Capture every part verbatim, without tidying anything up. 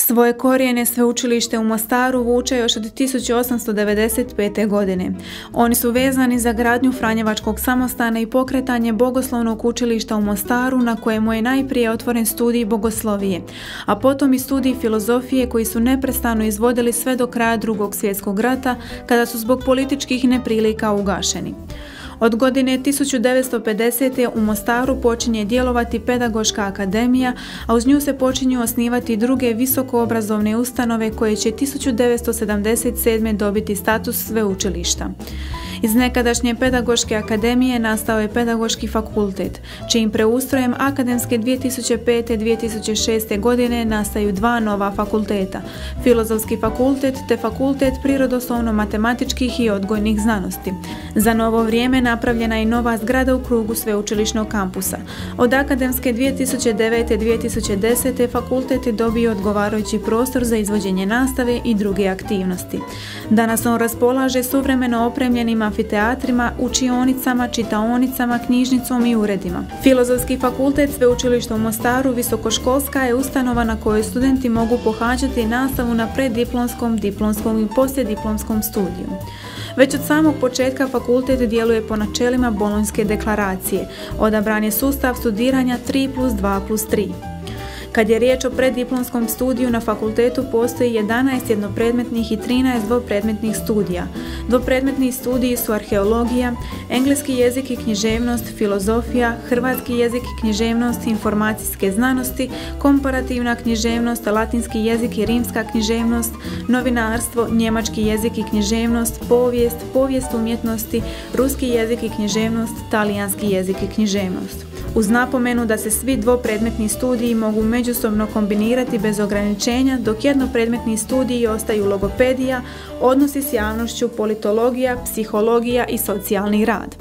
Svoje korijene sveučilište u Mostaru vuče još od tisuću osamsto devedeset pete. godine. Oni su vezani za gradnju Franjevačkog samostana i pokretanje Bogoslovnog učilišta u Mostaru, na kojemu je najprije otvoren studij bogoslovije, a potom i studij filozofije koji su neprestano izvodili sve do kraja Drugog svjetskog rata, kada su zbog političkih neprilika ugašeni. Od godine tisuću devetsto pedesete. u Mostaru počinje djelovati Pedagoška akademija, a uz nju se počinju osnivati druge visokoobrazovne ustanove koje će tisuću devetsto sedamdeset sedme. dobiti status sveučilišta. Iz nekadašnje Pedagoške akademije nastao je Pedagoški fakultet, čijim preustrojem akademske dvije tisuće pete. dvije tisuće šeste. godine nastaju dva nova fakulteta, Filozofski fakultet te Fakultet prirodoslovno-matematičkih i odgojnih znanosti. Za novo vrijeme napravljena je i nova zgrada u krugu sveučilišnog kampusa. Od akademske dvije tisuće devete. dvije tisuće desete. fakultet je dobio odgovarajući prostor za izvođenje nastave i druge aktivnosti. Danas on raspolaže suvremeno opremljenim amfiteatrima, učionicama, čitaonicama, knjižnicom i uredima. Filozofski fakultet sveučilišta u Mostaru visokoškolska je ustanova na kojoj studenti mogu pohađati nastavu na preddiplomskom, diplomskom i poslijediplomskom studiju. Već od samog početka fakultet djeluje po načelima Bolonjske deklaracije. Odabran je sustav studiranja tri plus dva plus tri. Kad je riječ o preddiplomskom studiju, na fakultetu postoji jedanaest jednopredmetnih i trinaest dvopredmetnih studija. Dvopredmetni studiji su arheologija, engleski jezik i književnost, filozofija, hrvatski jezik i književnost, informacijske znanosti, komparativna književnost, latinski jezik i rimska književnost, novinarstvo, njemački jezik i književnost, povijest, povijest umjetnosti, ruski jezik i književnost, talijanski jezik i književnost. Uz napomenu da se svi dvopredmetni studiji mogu međusobno kombinirati bez ograničenja, dok jednopredmetni studiji ostaju logopedija, odnosi s javnošću, politologija, psihologija i socijalni rad.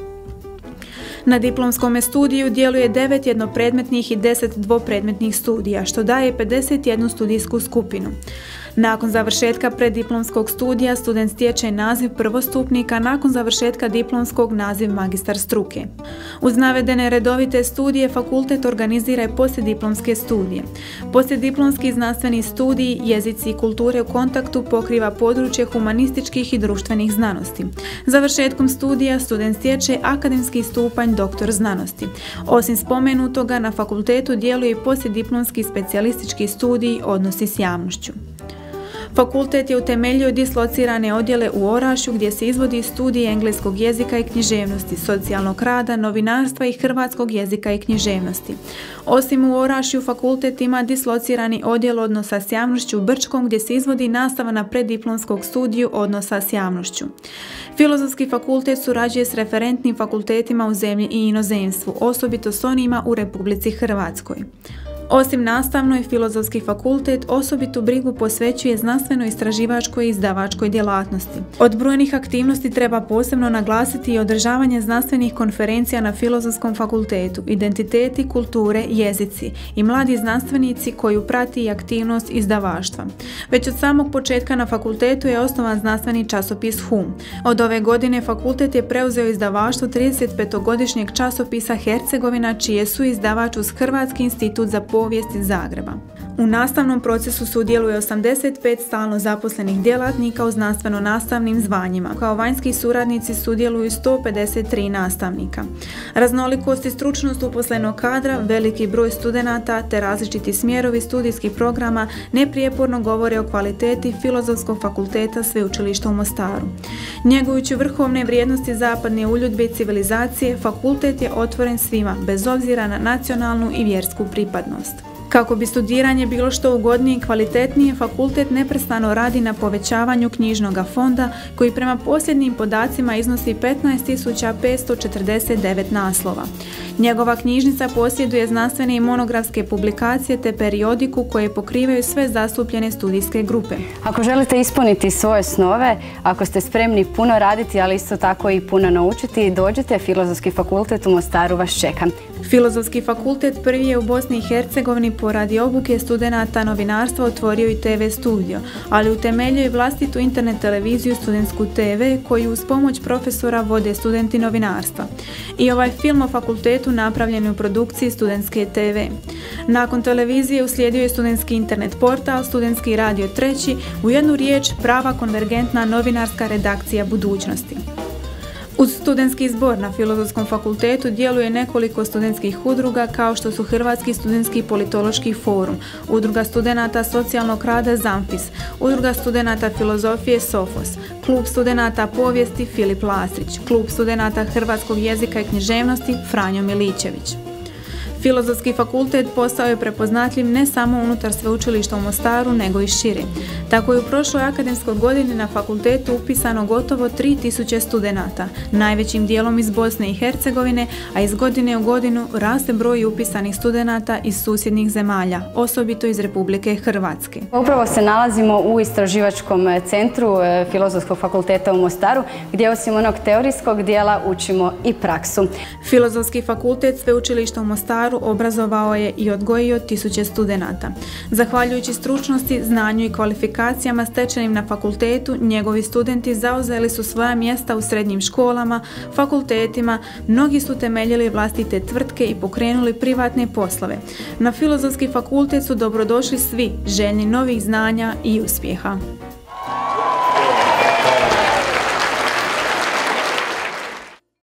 Na diplomskom studiju djeluje devet jednopredmetnih i deset dvopredmetnih studija, što daje pedeset jednu studijsku skupinu. Nakon završetka preddiplomskog studija student stječe naziv prvostupnika, nakon završetka diplomskog naziv magistar struke. Uz navedene redovite studije fakultet organizira i poslijediplomske studije. Poslijediplomski znanstveni studij jezici i kulture u kontaktu pokriva područje humanističkih i društvenih znanosti. Završetkom studija student stječe akademski stupanj doktor znanosti. Osim spomenutoga, na fakultetu djeluje i poslijediplomski specijalistički studij odnosi s javnošću. Fakultet je utemeljio dislocirane odjele u Orašju gdje se izvodi studij engleskog jezika i književnosti, socijalnog rada, novinarstva i hrvatskog jezika i književnosti. Osim u Orašju, fakultet ima dislocirani odjel odnosa s javnošću u Brčkom gdje se izvodi nastava na preddiplomskog studiju odnosa s javnošću. Filozofski fakultet surađuje s referentnim fakultetima u zemlji i inozemstvu, osobito s onima u Republici Hrvatskoj. Osim nastavnoj, Filozofski fakultet osobitu brigu posvećuje znanstveno-istraživačkoj i izdavačkoj djelatnosti. Od brojnih aktivnosti treba posebno naglasiti i održavanje znanstvenih konferencija na Filozofskom fakultetu, identiteti, kulture, jezici i mladi znanstvenici koju prati i aktivnost izdavaštva. Već od samog početka na fakultetu je osnovan znanstveni časopis Hum. Od ove godine fakultet je preuzeo izdavaštvo trideset petogodišnjeg časopisa Hercegovina, čiji su izdavač uz Hrvatski institut za povijest iz Zagreba. U nastavnom procesu sudjeluje osamdeset pet stalno zaposlenih djelatnika u znanstveno-nastavnim zvanjima. Kao vanjski suradnici sudjeluju sto pedeset tri nastavnika. Raznolikost i stručnost uposlenog kadra, veliki broj studenata te različiti smjerovi studijskih programa neprijeporno govore o kvaliteti Filozofskog fakulteta sveučilišta u Mostaru. Njegujući vrhovne vrijednosti zapadne uljudbe i civilizacije, fakultet je otvoren svima, bez obzira na nacionalnu i vjersku pripadnost. Kako bi studiranje bilo što ugodnije i kvalitetnije, fakultet neprestano radi na povećavanju knjižnog fonda koji prema posljednjim podacima iznosi petnaest tisuća petsto četrdeset devet naslova. Njegova knjižnica posjeduje znanstvene i monografske publikacije te periodiku koje pokrivaju sve zastupljene studijske grupe. Ako želite ispuniti svoje snove, ako ste spremni puno raditi, ali isto tako i puno naučiti, dođite, Filozofski fakultet u Mostaru vas čeka. Filozofski fakultet prvi je u Bosni i Hercegovini poradi obuke studenata novinarstva otvorio i te ve studio, ali utemeljio i vlastitu internet televiziju Studentsku te ve koju uz pomoć profesora vode studenti novinarstva. I ovaj film o fakultetu napravljen je u produkciji Studentske te ve. Nakon televizije uslijedio je studentski internet portal, studentski radio treći, u jednu riječ prava konvergentna novinarska redakcija budućnosti. Uz studentski zbor na Filozofskom fakultetu djeluje nekoliko studentskih udruga kao što su Hrvatski studentski politološki forum, Udruga studenata socijalnog rada Zamfis, Udruga studenata filozofije Sofos, Klub studenata povijesti Filip Lastrić, Klub studenata hrvatskog jezika i književnosti Franjo Miličević. Filozofski fakultet postao je prepoznatljiv ne samo unutar sveučilišta u Mostaru, nego i šire. Tako je u prošloj akademskoj godini na fakultetu upisano gotovo tri tisuće studenata, najvećim dijelom iz Bosne i Hercegovine, a iz godine u godinu raste broj upisanih studenata iz susjednih zemalja, osobito iz Republike Hrvatske. Upravo se nalazimo u istraživačkom centru Filozofskog fakulteta u Mostaru, gdje osim onog teorijskog dijela učimo i praksu. Filozofski fakultet sveučilišta u Mostaru obrazovao je i odgojio tisuće studenata. Zahvaljujući stručnosti, znanju i kvalifikacijama stečenim na fakultetu, njegovi studenti zauzeli su svoja mjesta u srednjim školama, fakultetima, mnogi su temeljili vlastite tvrtke i pokrenuli privatne poslove. Na Filozofski fakultet su dobrodošli svi željni novih znanja i uspjeha.